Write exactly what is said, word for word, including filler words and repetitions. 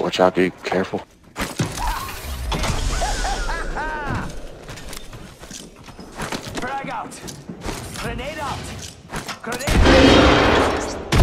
Watch out, be careful. Frag out! Grenade out! Grenade!